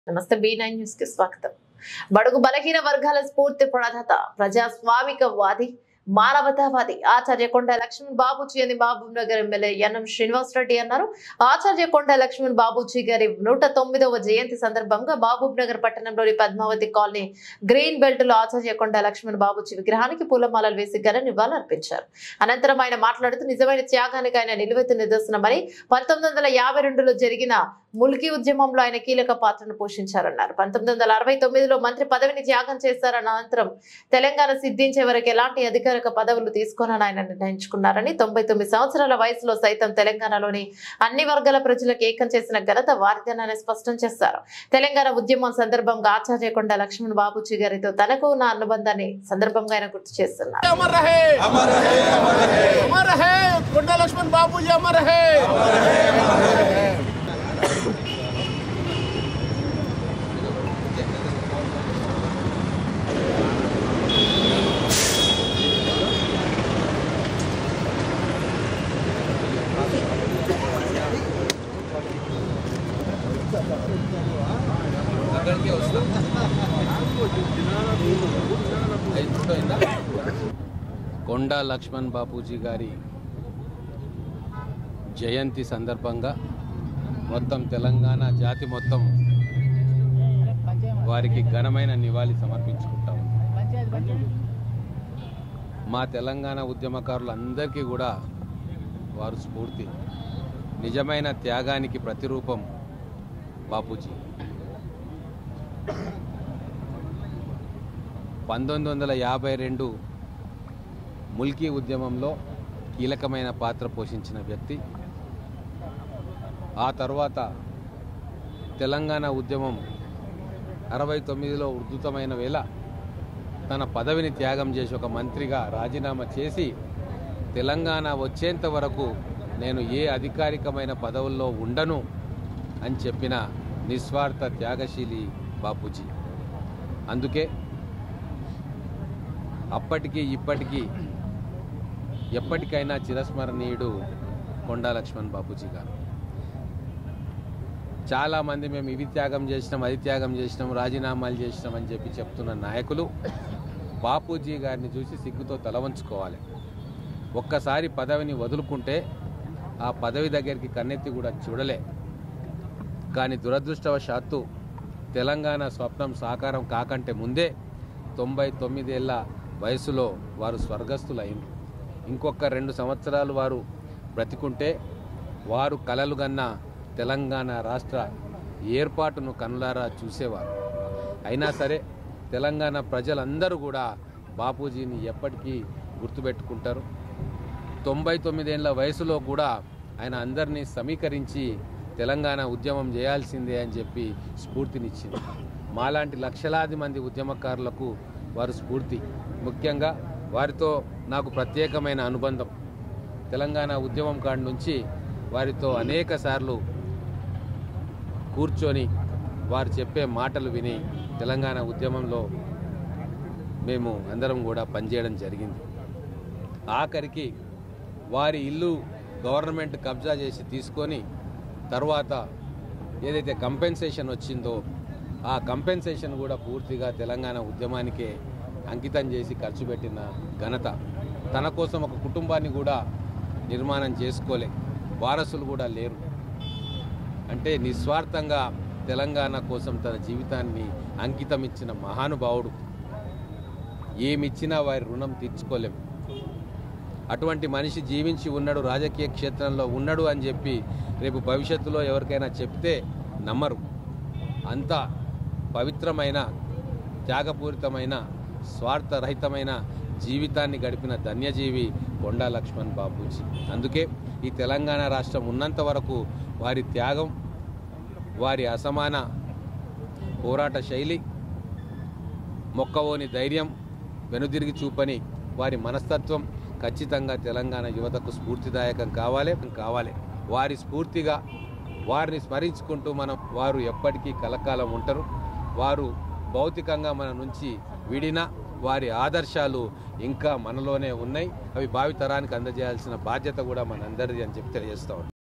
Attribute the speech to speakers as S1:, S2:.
S1: నమస్తే B9 news కి స్వాగతం. బడుగు బలహీన వర్గాల స్ఫూర్తి ప్రదాత, ప్రజాస్వామికవాది, మానవతావాది ఆచార్య కొండ లక్ష్మణ్ బాబూజీ అని మహబూబ్ నగర్ ఎమ్మెల్యే యనం శ్రీనివాస్ రెడ్డి అన్నారు. ఆచార్య కొండ లక్ష్మణ్ బాబూజీ గారి 109వ జయంతి సందర్భంగా మహబూబ్ నగర్ పట్టణంలోని పద్మావతి కాలనీ గ్రీన్ బెల్ట్ లో ఆచార్య కొండ లక్ష్మణ్ బాబూజీ విగ్రహానికి పూలమాలలు వేసి ఘన నివాళులర్పించారు. అనంతరం ఆయన మాట్లాడుతూ నిజమైన త్యాగానికి ఆయన నిలువెత్తు నిదర్శనమని 1952లో జరిగిన ముల్కీ ఉద్యమంలో ఆయన కీలక పాత్రను పోషించారన్నారు. 1969లో మంత్రి పదవిని త్యాగం చేశారన్న అనంతరం తెలంగాణ సిద్ధించే వరకు ఎలాంటి అధికారిక పదవులు తీసుకోనని ఆయన నిర్ణయించుకున్నారని, 99 సంవత్సరాల వయసులో సైతం తెలంగాణలోని అన్ని వర్గాల ప్రజలకు ఏకం చేసిన ఘనత వారిదేనని స్పష్టం చేశారు. తెలంగాణ ఉద్యమం సందర్భంగా ఆచార్య కొండ లక్ష్మణ్ బాబూజీ గారితో తనకు ఉన్న అనుబంధాన్ని సందర్భంగా ఆయన గుర్తు చేస్తున్నారు.
S2: కొండా లక్ష్మణ్ బాపూజీ గారి జయంతి సందర్భంగా మొత్తం తెలంగాణ జాతి మొత్తం వారికి ఘనమైన నివాళి సమర్పించుకుంటాం. మా తెలంగాణ ఉద్యమకారులందరికీ కూడా వారు స్ఫూర్తి. నిజమైన త్యాగానికి ప్రతిరూపం బాపూజీ. 1952 ముల్కీ ఉద్యమంలో కీలకమైన పాత్ర పోషించిన వ్యక్తి. ఆ తర్వాత తెలంగాణ ఉద్యమం 69లో ఉధృతమైన వేళ తన పదవిని త్యాగం చేసి ఒక మంత్రిగా రాజీనామా చేసి తెలంగాణ వచ్చేంత వరకు నేను ఏ అధికారికమైన పదవుల్లో ఉండను అని చెప్పిన నిస్వార్థ త్యాగశీలి బాపూజీ. అందుకే అప్పటికి ఇప్పటికీ ఎప్పటికైనా చిరస్మరణీయుడు కొండా లక్ష్మణ్ బాపూజీ గారు. చాలామంది మేము ఇవి త్యాగం చేసినాం, అది త్యాగం చేసినాం, రాజీనామాలు చేసినాం అని చెప్పి చెప్తున్న నాయకులు బాపూజీ గారిని చూసి సిగ్గుతో తల వంచుకోవాలి. ఒక్కసారి పదవిని వదులుకుంటే ఆ పదవి దగ్గరికి కన్నెత్తి కూడా చూడలే. కానీ దురదృష్టవశాత్తు తెలంగాణ స్వప్నం సాకారం కాకంటే ముందే 99 ఏళ్ల వయసులో వారు స్వర్గస్థులైంది. ఇంకొక 2 సంవత్సరాలు వారు బ్రతికుంటే వారు కలలు కన్న తెలంగాణ రాష్ట్ర ఏర్పాటును కనులారా చూసేవారు. అయినా సరే తెలంగాణ ప్రజలందరూ కూడా బాపూజీని ఎప్పటికీ గుర్తుపెట్టుకుంటారు. 99 ఏళ్ల వయసులో కూడా ఆయన అందరినీ సమీకరించి తెలంగాణ ఉద్యమం చేయాల్సిందే అని చెప్పి స్ఫూర్తినిచ్చింది. మాలాంటి లక్షలాది మంది ఉద్యమకారులకు వారు స్ఫూర్తి. ముఖ్యంగా వారితో నాకు ప్రత్యేకమైన అనుబంధం. తెలంగాణ ఉద్యమం కాడి నుంచి వారితో అనేక సార్లు కూర్చొని వారు చెప్పే మాటలు విని తెలంగాణ ఉద్యమంలో మేము అందరం కూడా పనిచేయడం జరిగింది. ఆఖరికి వారి ఇల్లు గవర్నమెంట్ కబ్జా చేసి తీసుకొని తర్వాత ఏదైతే కంపెన్సేషన్ వచ్చిందో ఆ కంపెన్సేషన్ కూడా పూర్తిగా తెలంగాణ ఉద్యమానికే అంకితం చేసి ఖర్చు పెట్టిన ఘనత. తన కోసం ఒక కుటుంబాన్ని కూడా నిర్మాణం చేసుకోలే, వారసులు కూడా లేరు. అంటే నిస్వార్థంగా తెలంగాణ కోసం తన జీవితాన్ని అంకితం ఇచ్చిన మహానుభావుడు. ఏమిచ్చినా వారి రుణం తీర్చుకోలేం. అటువంటి మనిషి జీవించి ఉన్నాడు, రాజకీయ క్షేత్రంలో ఉన్నాడు అని చెప్పి రేపు భవిష్యత్తులో ఎవరికైనా చెప్తే నమ్మరు. అంత పవిత్రమైన, త్యాగపూరితమైన, స్వార్థరహితమైన జీవితాన్ని గడిపిన ధన్యజీవి కొండా లక్ష్మణ్ బాపూజీ. అందుకే ఈ తెలంగాణ రాష్ట్రం ఉన్నంత వరకు వారి త్యాగం, వారి అసమాన పోరాట శైలి, మొక్కవోని ధైర్యం, వెనుదిరిగి చూపని వారి మనస్తత్వం ఖచ్చితంగా తెలంగాణ యువతకు స్ఫూర్తిదాయకం కావాలి. వారి స్ఫూర్తిగా వారిని స్మరించుకుంటూ వారు ఎప్పటికీ కలకాలం ఉంటారు. వారు భౌతికంగా మన నుంచి విడినా వారి ఆదర్శాలు ఇంకా మనలోనే ఉన్నాయి. అవి భావితరానికి అందజేయాల్సిన బాధ్యత కూడా మనందరిది అని చెప్పి తెలియజేస్తాం.